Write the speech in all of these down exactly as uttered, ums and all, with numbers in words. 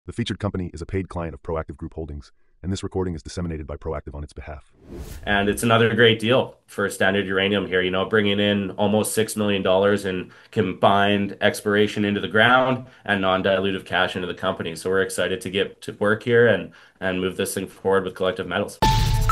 The featured company is a paid client of Proactive Group Holdings, and this recording is disseminated by Proactive on its behalf. And it's another great deal for Standard Uranium here, you know, bringing in almost six million dollars in combined exploration into the ground and non-dilutive cash into the company. So we're excited to get to work here and, and move this thing forward with Collective Metals.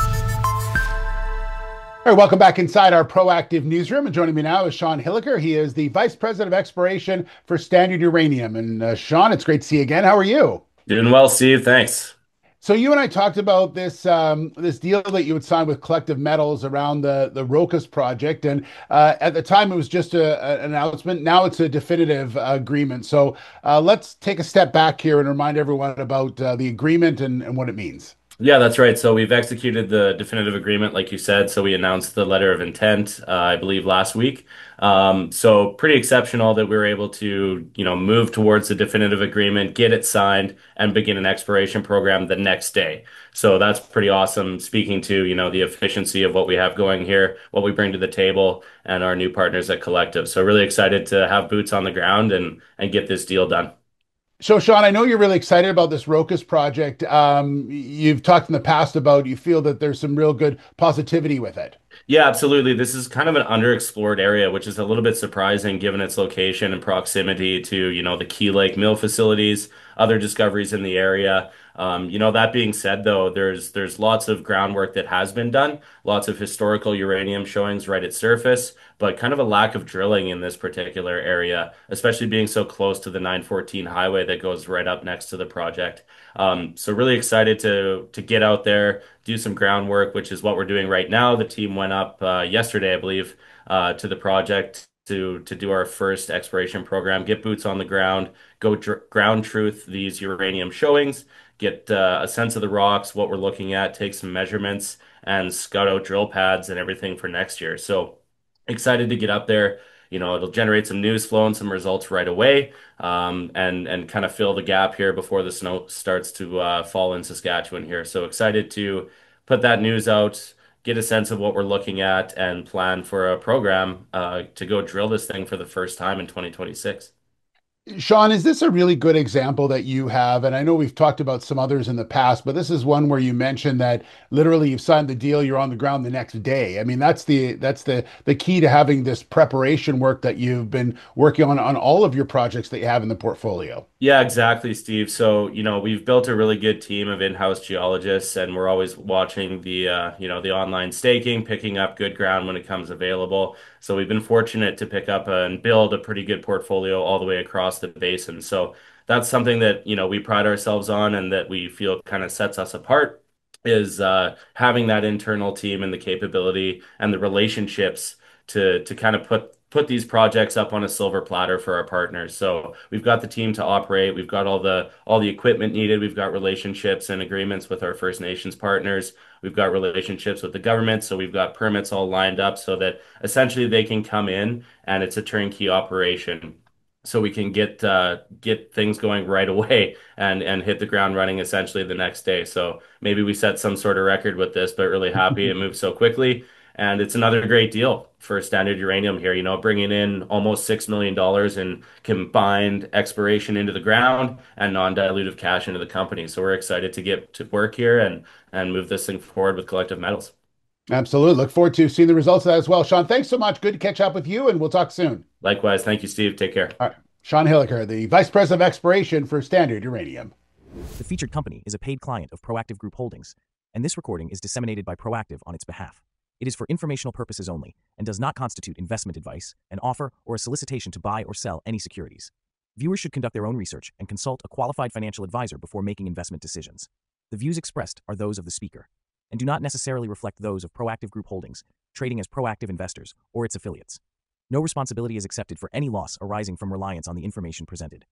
All right, welcome back inside our Proactive newsroom. And joining me now is Sean Hillacre. He is the Vice President of Exploration for Standard Uranium. And uh, Sean, it's great to see you again. How are you? Doing well, Steve. Thanks. So you and I talked about this um, this deal that you would sign with Collective Metals around the the Rocas Project, and uh, at the time it was just a, a- an announcement. Now it's a definitive uh, agreement. So uh, let's take a step back here and remind everyone about uh, the agreement and, and what it means. Yeah, that's right. So we've executed the definitive agreement, like you said. So we announced the letter of intent, uh, I believe, last week. Um, so pretty exceptional that we were able to, you know, move towards the definitive agreement, get it signed, and begin an exploration program the next day. So that's pretty awesome. Speaking to, you know, the efficiency of what we have going here, what we bring to the table, and our new partners at Collective. So really excited to have boots on the ground and and get this deal done. So, Sean, I know you're really excited about this Rocas project. Um, you've talked in the past about you feel that there's some real good positivity with it. Yeah, absolutely. This is kind of an underexplored area, which is a little bit surprising given its location and proximity to, you know, the Key Lake mill facilities, other discoveries in the area. Um, you know, that being said, though, there's there's lots of groundwork that has been done, lots of historical uranium showings right at surface, but kind of a lack of drilling in this particular area, especially being so close to the nine fourteen highway that goes right up next to the project. Um, so really excited to to get out there, do some groundwork, which is what we're doing right now. The team went up uh, yesterday, I believe, uh, to the project to to do our first exploration program, get boots on the ground, go dr ground truth these uranium showings, get uh, a sense of the rocks, what we're looking at, take some measurements, and scout out drill pads and everything for next year. So excited to get up there. You know, it'll generate some news flow and some results right away, um, and and kind of fill the gap here before the snow starts to uh, fall in Saskatchewan here. So excited to put that news out, get a sense of what we're looking at, and plan for a program uh, to go drill this thing for the first time in twenty twenty-six. Sean, is this a really good example that you have? And I know we've talked about some others in the past, but this is one where you mentioned that literally you've signed the deal, you're on the ground the next day. I mean, that's the that's the the key to having this preparation work that you've been working on on all of your projects that you have in the portfolio. Yeah, exactly, Steve. So, you know, we've built a really good team of in-house geologists, and we're always watching the, uh, you know, the online staking, picking up good ground when it comes available. So we've been fortunate to pick up and build a pretty good portfolio all the way across the basin. So that's something that, you know, we pride ourselves on and that we feel kind of sets us apart is uh, having that internal team and the capability and the relationships to to kind of put put these projects up on a silver platter for our partners. So we've got the team to operate, we've got all the all the equipment needed, we've got relationships and agreements with our First Nations partners, we've got relationships with the government, so we've got permits all lined up so that essentially they can come in and it's a turnkey operation. So we can get uh, get things going right away and and hit the ground running essentially the next day. So maybe we set some sort of record with this, but really happy it moved so quickly. And it's another great deal for Standard Uranium here, you know, bringing in almost six million dollars in combined exploration into the ground and non-dilutive cash into the company. So we're excited to get to work here and and move this thing forward with Collective Metals. Absolutely. Look forward to seeing the results of that as well. Sean, thanks so much. Good to catch up with you, and we'll talk soon. Likewise, thank you, Steve. Take care. All right. Sean Hillacre, the Vice President of Exploration for Standard Uranium. The featured company is a paid client of Proactive Group Holdings, and this recording is disseminated by Proactive on its behalf. It is for informational purposes only and does not constitute investment advice, an offer, or a solicitation to buy or sell any securities. Viewers should conduct their own research and consult a qualified financial advisor before making investment decisions. The views expressed are those of the speaker and do not necessarily reflect those of Proactive Group Holdings, trading as Proactive Investors or its affiliates. No responsibility is accepted for any loss arising from reliance on the information presented.